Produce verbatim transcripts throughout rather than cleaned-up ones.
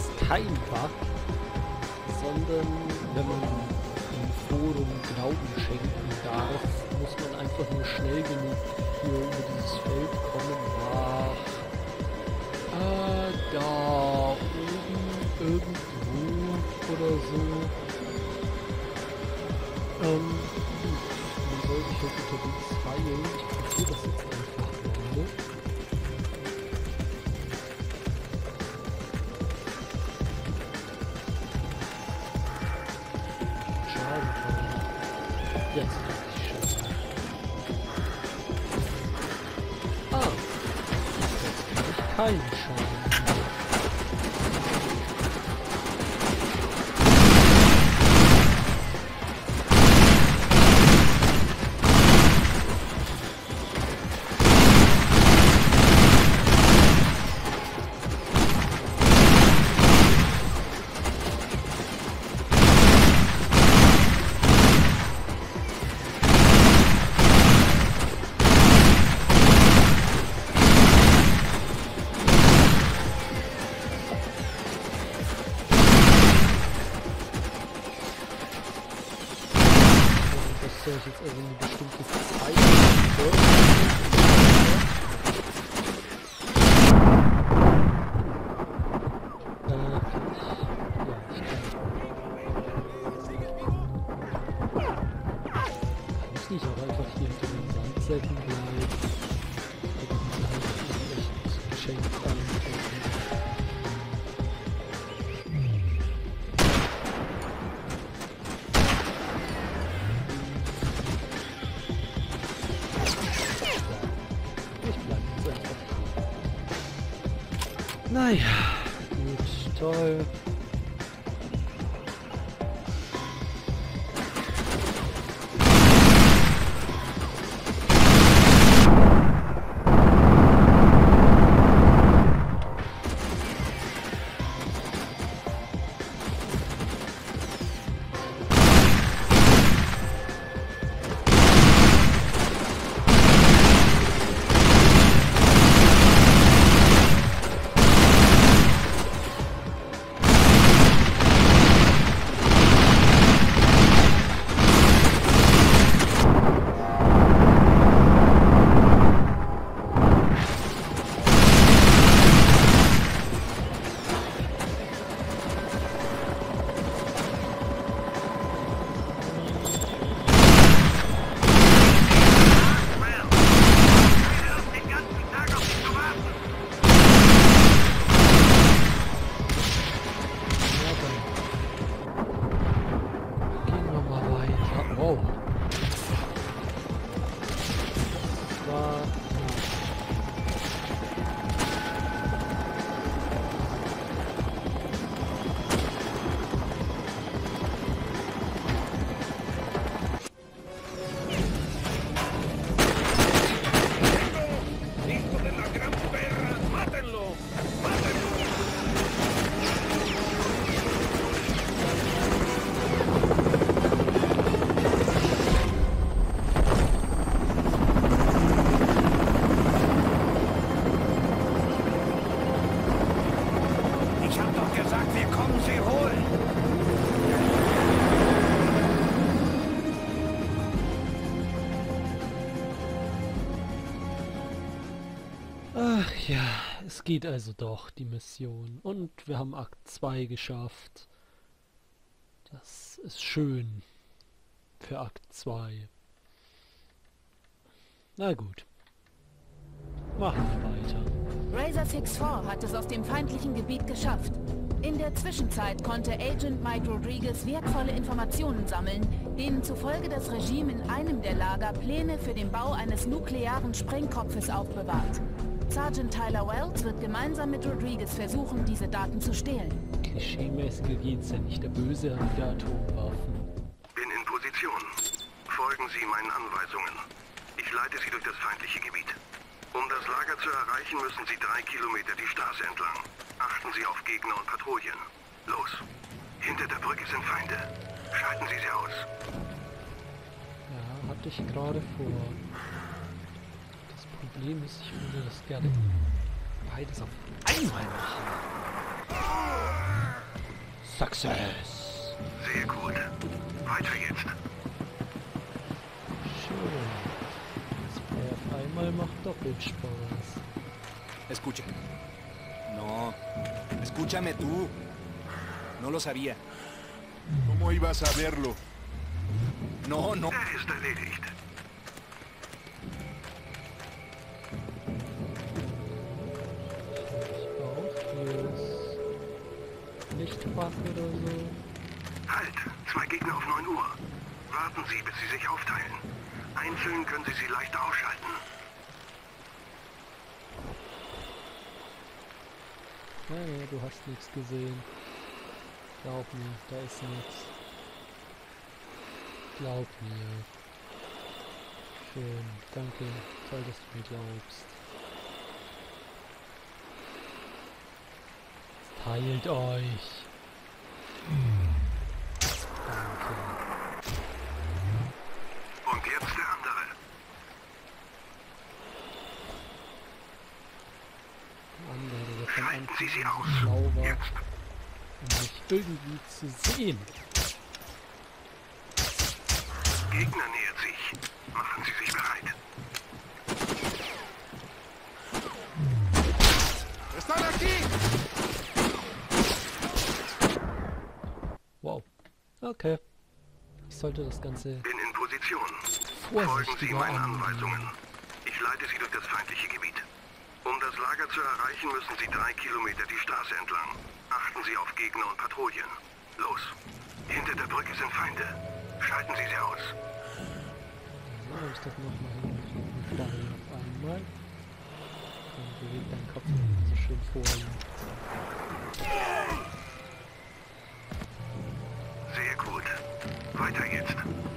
kein Bug, sondern wenn man im Forum Glauben schenken darf, muss man einfach nur schnell genug hier über dieses Feld kommen nach äh, da oben irgendwo oder so. Ähm, man soll sich halt unterwegs heilen. Ich probiere das jetzt einfach mal. Schaden kann. Jetzt kann ich Schaden. Ah, jetzt kann ich keinen Schaden. Ich jetzt also eine bestimmte Zeit äh, kann ich, ja, ich kann. Kann ich nicht auch einfach hier hinter den Sandsäcken bleiben? Oder die halt echt geschenkt angucken. Naja, gut, toll. Ach ja, es geht also doch, die Mission. Und wir haben Akt zwei geschafft. Das ist schön für Akt zwei. Na gut. Machen wir weiter. Razor Fix vier hat es aus dem feindlichen Gebiet geschafft. In der Zwischenzeit konnte Agent Mike Rodriguez wertvolle Informationen sammeln, denen zufolge das Regime in einem der Lager Pläne für den Bau eines nuklearen Sprengkopfes aufbewahrt. Sergeant Tyler Wells wird gemeinsam mit Rodriguez versuchen, diese Daten zu stehlen. Klischeemäßiger geht's ja nicht. Der Böse hat ja Atomwaffen. Bin in Position. Folgen Sie meinen Anweisungen. Ich leite Sie durch das feindliche Gebiet. Um das Lager zu erreichen, müssen Sie drei Kilometer die Straße entlang. Achten Sie auf Gegner und Patrouillen. Los. Hinter der Brücke sind Feinde. Schalten Sie sie aus. Ja, hatte ich gerade vor. Das Problem ist, ich würde das gerne beides auf einmal machen. Success. Sehr gut. Weiter jetzt. Schön. Das Play auf einmal macht doppelt Spaß. Escucha. No. Escúchame tú. No lo sabía. ¿Cómo ibas a verlo? No, no. Er ist erledigt. Lichtwaffe oder so. Halt! Zwei Gegner auf neun Uhr. Warten Sie, bis sie sich aufteilen. Einzeln können Sie sie leicht ausschalten. Naja, du hast nichts gesehen. Glaub mir, da ist nichts. Glaub mir. Schön, danke. Toll, dass du mir glaubst. Teilt euch. Danke. Und jetzt der andere. Der andere, der von Schalten Sie sie aus. Anfang blau war, Jetzt. um mich irgendwie zu sehen. Gegner nähert sich. Machen Sie sich bereit. ¡Están aquí! Wow. Okay. Ich sollte das Ganze Bin in Position. Folgen Sie vorsichtiger meinen angehen. Anweisungen. Ich leite Sie durch das feindliche Gebiet. Um das Lager zu erreichen, müssen Sie drei Kilometer die Straße entlang. Achten Sie auf Gegner und Patrouillen. Los. Hinter der Brücke sind Feinde. Schalten Sie sie aus. So, habe ich das nochmal hinkriegen. Da auf einmal. Dann bewegt dein Kopf so schön vor ihm. Sehr gut. Weiter jetzt.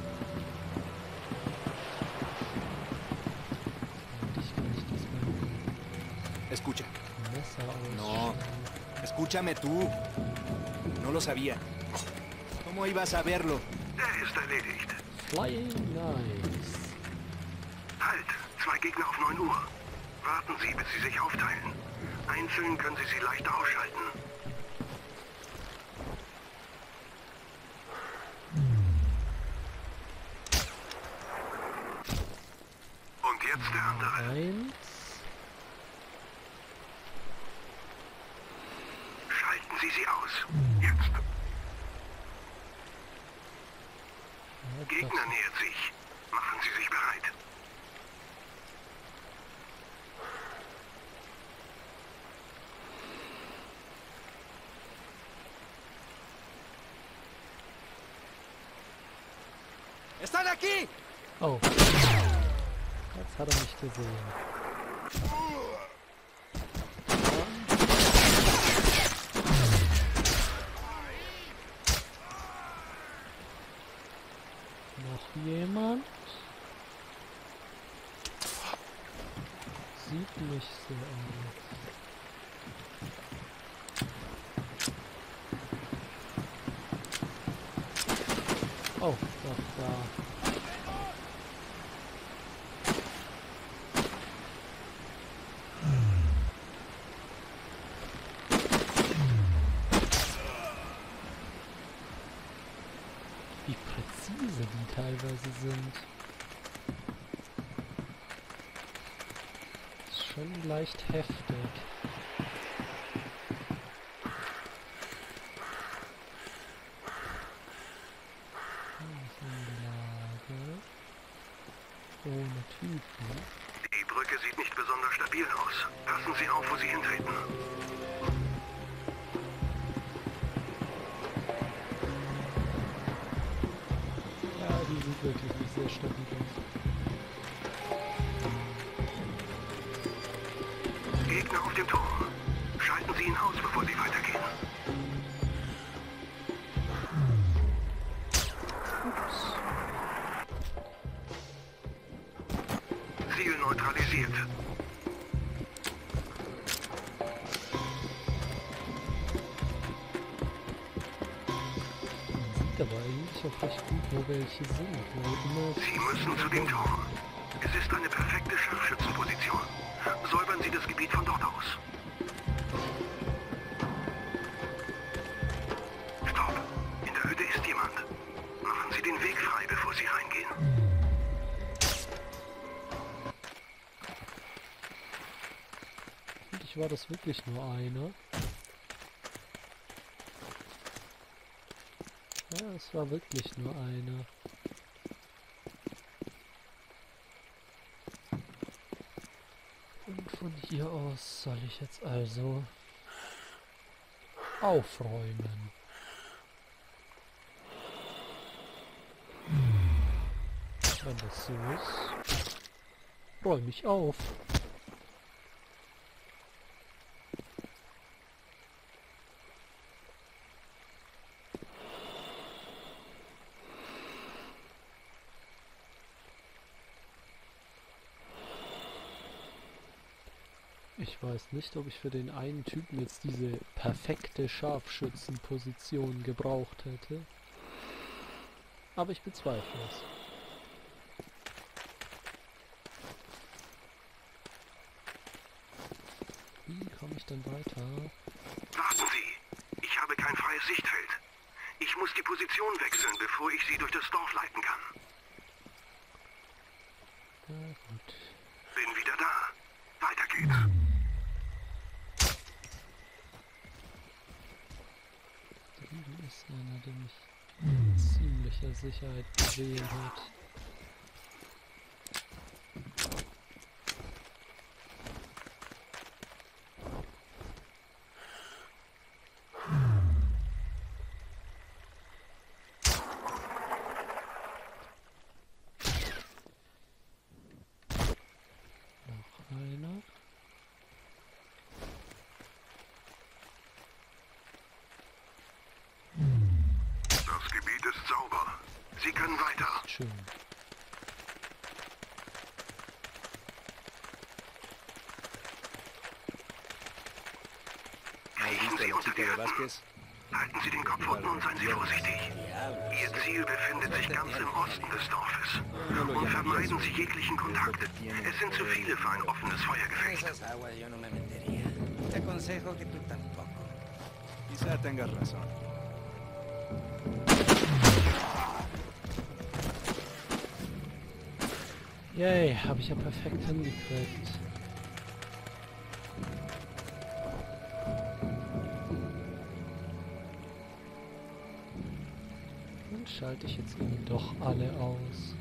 Dich kann ich diesmal Escucha. mit dem Messer No. ausschneiden. Escúchame tú. No lo sabía. ¿Cómo ibas a verlo? Er ist erledigt. Flying nice. Halt! Zwei Gegner auf neun Uhr. Warten Sie, bis sie sich aufteilen. Einzeln können Sie sie leicht ausschalten. Und jetzt der andere. Eins. Schalten Sie sie aus. Jetzt. Ja, Gegner das- nähert sich. Machen Sie sich bereit. ¡Están aquí! Oh. Jetzt hat er mich gesehen. Noch jemand? Sieht nicht so aus. Oh, doch da. Wie präzise die teilweise sind. Ist schon leicht heftig. Lage. Ohne Typen. Die Brücke sieht nicht besonders stabil aus. Passen Sie auf, wo Sie hintreten. Ja, die sieht wirklich nicht sehr stabil aus. Gegner auf dem Turm. Schalten Sie ihn aus, bevor Sie weitergehen. Ziel neutralisiert. Sieht aber eigentlich auch recht gut, wo welche sind. Weil immer Sie müssen zu dem Turm. Es ist eine perfekte Scharfschützenposition. Säubern Sie das Gebiet von dort aus. war das wirklich nur einer. Ja, es war wirklich nur einer. Und von hier aus soll ich jetzt also aufräumen. Wenn das so ist, räume ich auf. Ich weiß nicht, ob ich für den einen Typen jetzt diese perfekte Scharfschützenposition gebraucht hätte. Aber ich bezweifle es. Wie komme ich denn weiter? Warten Sie! Ich habe kein freies Sichtfeld. Ich muss die Position wechseln, bevor ich Sie durch das Dorf leiten kann. Na gut. Bin wieder da. Weiter geht's. Drüben ist einer, der mich in ziemlicher Sicherheit gesehen hat. Noch einer. Das Gebiet ist sauber. Sie können weiter. Schön. Riechen Sie unter die Hütten. Halten Sie den Kopf unten und seien Sie vorsichtig. Ihr Ziel befindet sich ganz im Osten des Dorfes. Und vermeiden Sie jeglichen Kontakt. Es sind zu viele für ein offenes Feuergefecht. Esas aguas yo no me metería. Te aconsejo que tú tampoco. Quizá tengas razón. Yay, habe ich ja perfekt hingekriegt. Dann schalte ich jetzt eben doch alle aus.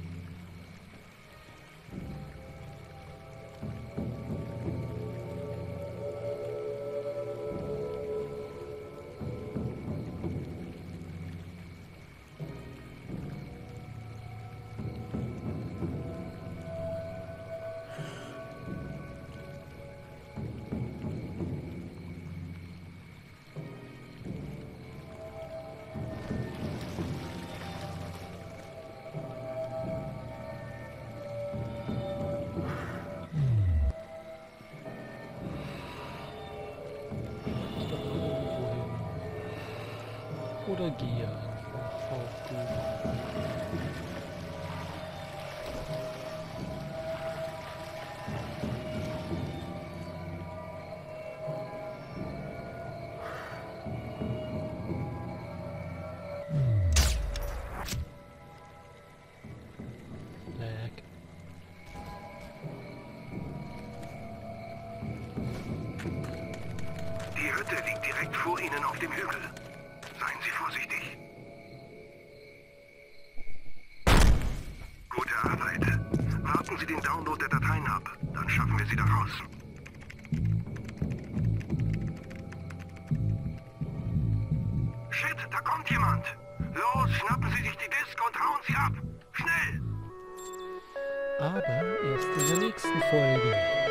Oder gehe einfach auf die. Lag. Die Hütte liegt direkt vor Ihnen auf dem Hügel. Seien Sie vorsichtig. Gute Arbeit. Warten Sie den Download der Dateien ab. Dann schaffen wir sie da raus. Shit, da kommt jemand. Los, schnappen Sie sich die Disk und hauen Sie ab. Schnell! Aber erst in der nächsten Folge.